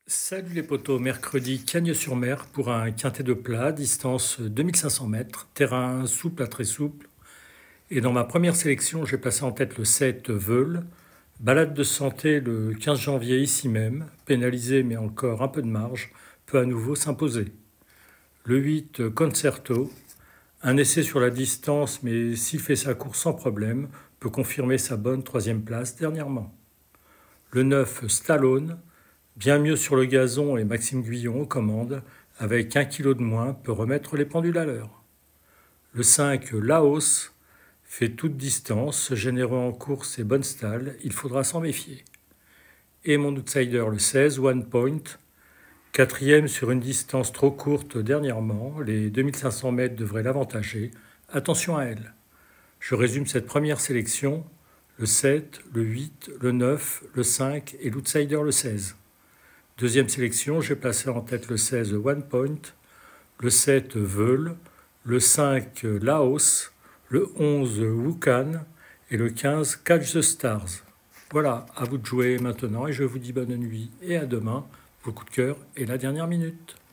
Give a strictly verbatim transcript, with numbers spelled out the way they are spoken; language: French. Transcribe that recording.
Salut les potos, mercredi Cagnes-sur-Mer pour un quintet de plat, distance deux mille cinq cents mètres, terrain souple à très souple. Et dans ma première sélection, j'ai placé en tête le sept Veule, balade de santé le quinze janvier ici même, pénalisé mais encore un peu de marge, peut à nouveau s'imposer. Le huit Concerto, un essai sur la distance mais s'il fait sa course sans problème, peut confirmer sa bonne troisième place dernièrement. Le neuf Stallone, bien mieux sur le gazon et Maxime Guyon aux commandes, avec un kilo de moins, peut remettre les pendules à l'heure. Le cinq Laos fait toute distance, généreux en course et bonne stalle, il faudra s'en méfier. Et mon outsider le seize One Point, quatrième sur une distance trop courte dernièrement, les deux mille cinq cents mètres devraient l'avantager, attention à elle. Je résume cette première sélection, le sept, le huit, le neuf, le cinq et l'outsider le seize. Deuxième sélection, j'ai placé en tête le seize One Point, le sept Veule, le cinq Laos, le onze Wukan et le quinze Catch the Stars. Voilà, à vous de jouer maintenant et je vous dis bonne nuit et à demain, vos coups de cœur et la dernière minute.